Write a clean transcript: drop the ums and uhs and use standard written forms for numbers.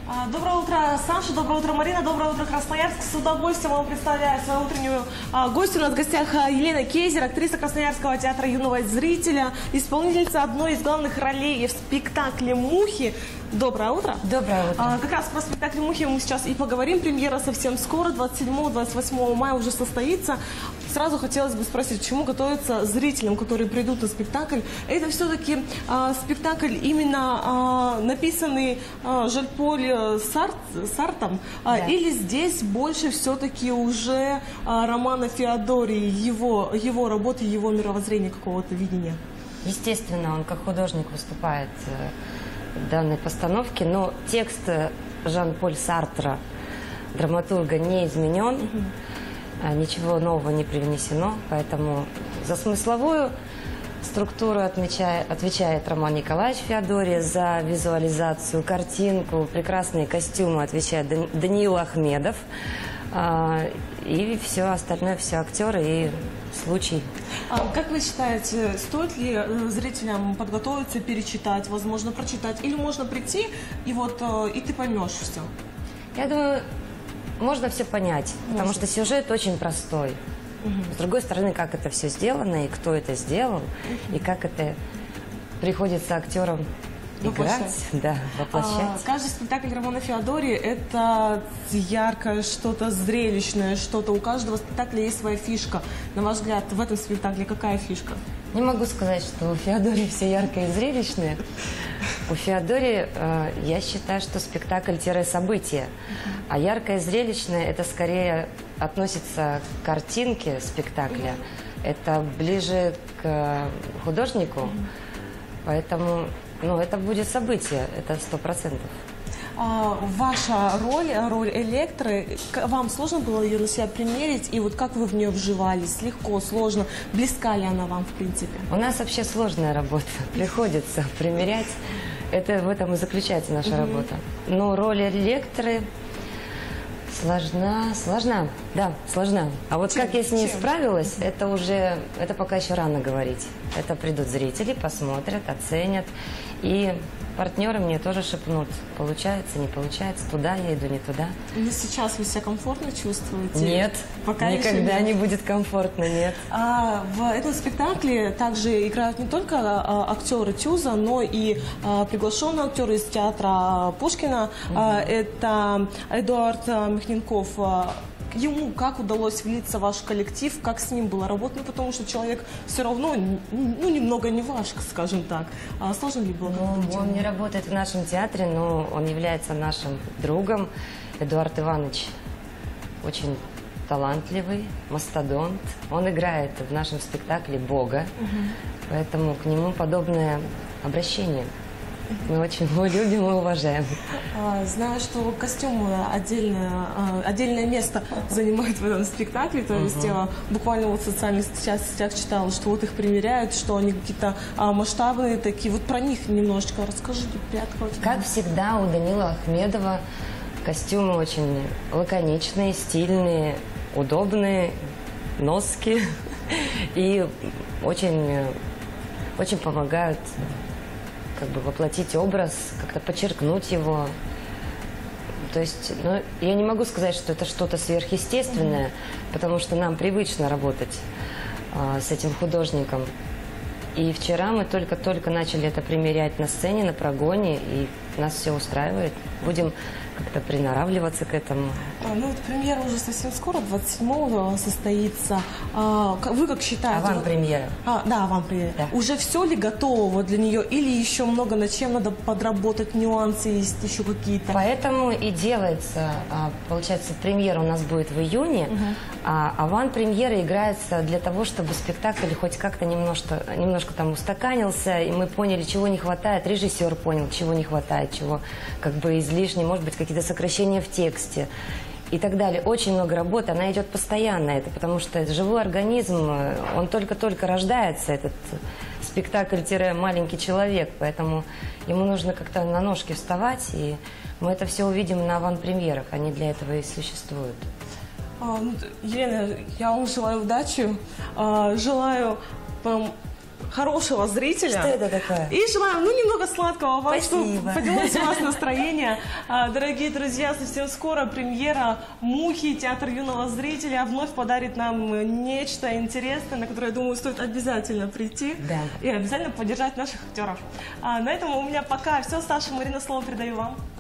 Доброе утро, Саша, доброе утро, Марина, доброе утро, Красноярск. С удовольствием вам представляю свою утреннюю гостью. У нас в гостях Елена Кейзер, актриса Красноярского театра юного зрителя, исполнительница одной из главных ролей в спектакле «Мухи». Доброе утро. Доброе утро. Как раз про спектакль «Мухи» мы сейчас и поговорим. Премьера совсем скоро, 27-28 мая уже состоится. Сразу хотелось бы спросить, чему готовиться зрителям, которые придут на спектакль. Это все-таки спектакль именно написанный Жан-Поль Сартом, да. Или здесь больше все-таки уже романа Феодории, его работы, его мировоззрения, какого-то видения? Естественно, он как художник выступает в данной постановке, но текст Жан-Поль Сартра, драматурга, не изменен, ничего нового не привнесено, поэтому за смысловую структуру отвечает Роман Николаевич Феодория, за визуализацию, картинку, прекрасные костюмы отвечает Даниил Ахмедов, и все остальное, все актеры и случай. Как вы считаете, стоит ли зрителям подготовиться, перечитать, возможно, прочитать, или можно прийти и ты поймешь все? Я думаю, можно все понять, потому что сюжет очень простой. С другой стороны, как это все сделано, и кто это сделал, и как это приходится актерам играть, воплощать. Каждый спектакль Романа Феодории – это яркое, что-то зрелищное, что-то. У каждого спектакля есть своя фишка. На ваш взгляд, в этом спектакле какая фишка? Не могу сказать, что у Феодории все яркое и зрелищное. У Феодории, я считаю, что спектакль-событие. А яркое и зрелищное – это скорее относится к картинке спектакля. Это ближе к художнику. Поэтому, это будет событие, это 100%. Ваша роль Электры, вам сложно было ее на себя примерить? И вот как вы в нее вживались? Легко, сложно? Близка ли она вам, в принципе? У нас вообще сложная работа. Приходится примерять. Это в этом и заключается наша работа. Но роль Электры сложна. А вот как я с ней справилась, это пока еще рано говорить. Это придут зрители, посмотрят, оценят. И партнеры мне тоже шепнут, получается, не получается, туда я иду, не туда. Но сейчас вы себя комфортно чувствуете? Нет, пока никогда не будет комфортно, нет. В этом спектакле также играют не только актеры ТЮЗа, но и приглашенные актеры из театра Пушкина. Это Эдуард Михненков. Ему как удалось влиться в ваш коллектив, как с ним было работать, потому что человек все равно, немного не ваш, скажем так. Сложно ли было? Он не работает в нашем театре, но он является нашим другом. Эдуард Иванович очень талантливый, мастодонт. Он играет в нашем спектакле Бога, поэтому к нему подобное обращение. Мы очень его любим и уважаем. Знаю, что костюмы отдельное место занимают в этом спектакле. То есть я буквально в социальных сетях читала, что вот их примеряют, что они какие-то масштабные такие. Вот про них немножечко расскажите. Как всегда, у Данила Ахмедова костюмы очень лаконичные, стильные, удобные, носки. И очень помогают воплотить образ, как-то подчеркнуть его. То есть, я не могу сказать, что это что-то сверхъестественное, потому что нам привычно работать с этим художником. И вчера мы только-только начали это примерять на сцене, на прогоне, и нас все устраивает. Будем как-то приноравливаться к этому. Премьера уже совсем скоро, 27-го состоится. Вы как считаете? Аван-премьера. Да, аван-премьера. Да. Уже все ли готово для нее, или еще много над чем надо подработать, нюансы есть еще какие-то? Поэтому и делается, получается, премьера у нас будет в июне, а аван-премьера играется для того, чтобы спектакль хоть как-то немножко там устаканился, и мы поняли, чего не хватает, режиссер понял, чего не хватает, чего излишне, может быть, какие-то сокращения в тексте и так далее. Очень много работы, она идет постоянно, это потому что это живой организм, он только-только рождается, этот спектакль-маленький человек, поэтому ему нужно как-то на ножки вставать, и мы это все увидим на аван-премьерах, они для этого и существуют. Елена, я вам желаю удачи, желаю вам хорошего зрителя. Что это такое? И желаем, немного сладкого вам, Спасибо. чтобы поднялось у вас настроение. Дорогие друзья, совсем скоро премьера «Мухи». Театр юного зрителя вновь подарит нам нечто интересное, на которое, я думаю, стоит обязательно прийти. Да. И обязательно поддержать наших актеров. На этом у меня пока все. Саша, Марина, слово передаю вам.